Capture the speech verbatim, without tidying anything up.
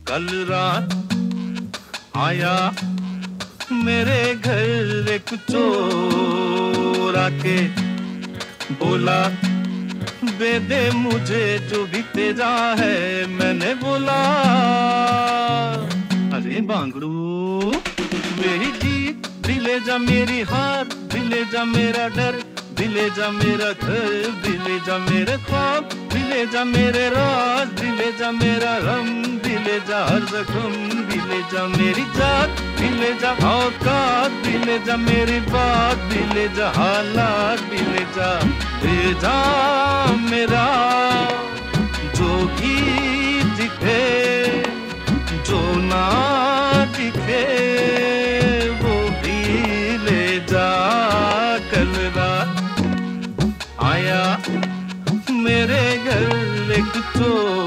कल रात आया मेरे घर एक चोर आके बोला दे दे मुझे जो भी तेरा है। मैंने बोला अरे बांगड़ू मेरी जीत भी ले जा, मेरी हार भी ले जा, मेरा डर भी ले जा, मेरा घर भी ले जा, मेरे ख्वाब भी ले जा, मेरे राज भी ले जा, मेरा गम भी ले जा, हर जख्म भी ले जा, मेरी जात भी ले जा, औकात भी ले जा, मेरी बात भी ले जा, हालात भी ले जा। ले जा मेरा जो भी दिखे, जो ना दिखे वो भी ले जा। कल रात आया मेरे घर एक चोर